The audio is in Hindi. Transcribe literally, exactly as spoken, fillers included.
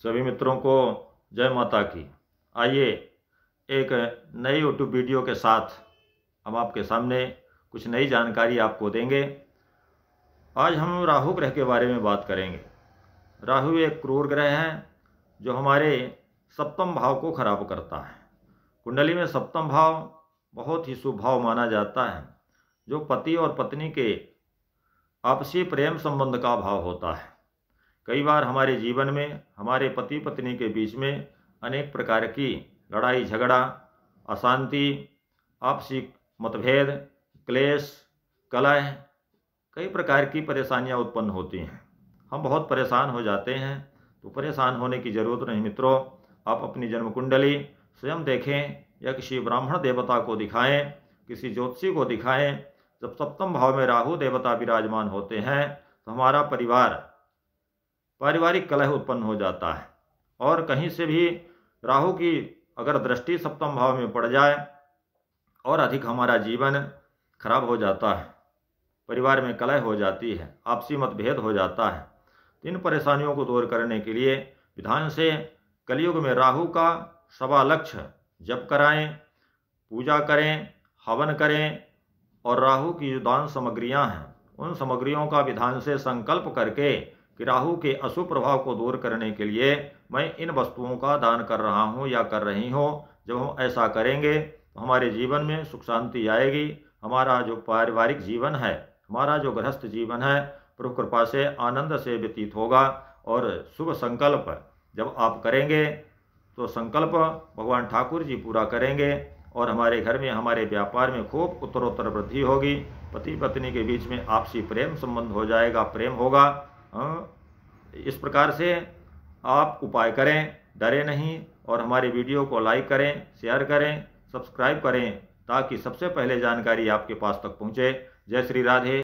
सभी मित्रों को जय माता की। आइए एक नई यूट्यूब वीडियो के साथ हम आपके सामने कुछ नई जानकारी आपको देंगे। आज हम राहु ग्रह के बारे में बात करेंगे। राहु एक क्रूर ग्रह है जो हमारे सप्तम भाव को खराब करता है। कुंडली में सप्तम भाव बहुत ही शुभ भाव माना जाता है, जो पति और पत्नी के आपसी प्रेम संबंध का भाव होता है। कई बार हमारे जीवन में हमारे पति पत्नी के बीच में अनेक प्रकार की लड़ाई झगड़ा, अशांति, आपसी मतभेद, क्लेश, कलह, कई प्रकार की परेशानियां उत्पन्न होती हैं। हम बहुत परेशान हो जाते हैं। तो परेशान होने की जरूरत नहीं मित्रों। आप अपनी जन्म कुंडली स्वयं देखें या किसी ब्राह्मण देवता को दिखाएं, किसी ज्योतिषी को दिखाएं। जब सप्तम भाव में राहु देवता विराजमान होते हैं तो हमारा परिवार पारिवारिक कलह उत्पन्न हो जाता है। और कहीं से भी राहु की अगर दृष्टि सप्तम भाव में पड़ जाए और अधिक हमारा जीवन खराब हो जाता है, परिवार में कलह हो जाती है, आपसी मतभेद हो जाता है। इन परेशानियों को दूर करने के लिए विधान से कलयुग में राहु का सवा लक्ष जप कराएं, पूजा करें, हवन करें और राहु की जो दान सामग्रियां हैं उन सामग्रियों का विधान से संकल्प करके कि राहु के अशुभ प्रभाव को दूर करने के लिए मैं इन वस्तुओं का दान कर रहा हूं या कर रही हूं। जब हम ऐसा करेंगे तो हमारे जीवन में सुख शांति आएगी। हमारा जो पारिवारिक जीवन है, हमारा जो गृहस्थ जीवन है, प्रभु कृपा से आनंद से व्यतीत होगा। और शुभ संकल्प जब आप करेंगे तो संकल्प भगवान ठाकुर जी पूरा करेंगे और हमारे घर में, हमारे व्यापार में खूब उत्तरोत्तर वृद्धि होगी। पति पत्नी के बीच में आपसी प्रेम संबंध हो जाएगा, प्रेम होगा। इस प्रकार से आप उपाय करें, डरे नहीं। और हमारे वीडियो को लाइक करें, शेयर करें, सब्सक्राइब करें ताकि सबसे पहले जानकारी आपके पास तक पहुंचे। जय श्री राधे।